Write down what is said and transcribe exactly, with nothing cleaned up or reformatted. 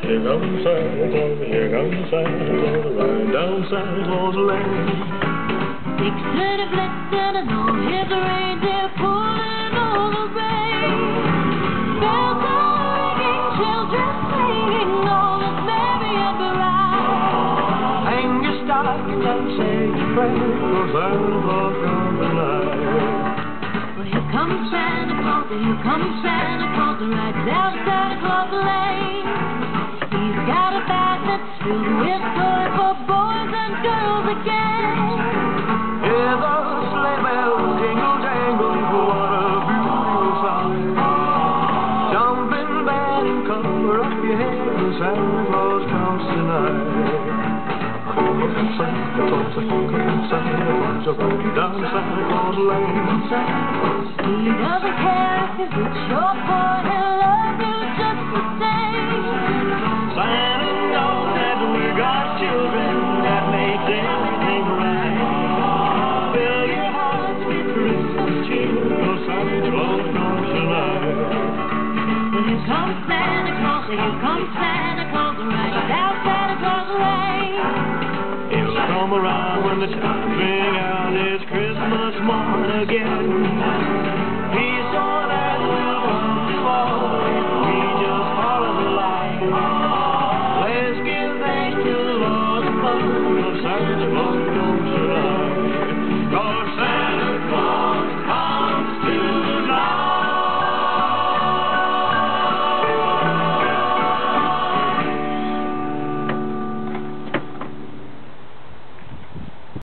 Here comes Santa Claus, here comes Santa Claus, riding down Santa Claus Lane. Six city blitzen and all his reindeer pulling all the rain. Bells are ringing, children singing, all is merry and bright. Hang your stocking and say your prayer, 'cause Santa Claus comes tonight. Well, here comes Santa Claus, here comes Santa Claus, right down Santa Claus Lane. He's got a bag that's filled with toys for boys and girls again. Hear the sleigh bells jingle jangle, what a beautiful sight. Jump in bed and cover up your head, 'cause Santa Claus comes tonight. Here comes Santa Claus, here comes Santa Claus, riding down Santa Claus Lane. He doesn't care if you're rich or poor, he'll love you just the same. Santa knows that we got children, that makes everything right. Fill your hearts with Christmas cheer, 'cause Santa Claus comes tonight. Well, here comes Santa Claus, here comes Santa Claus, right down Santa Claus Lane. He'll come around when the chimes ring out, it's Christmas morn again.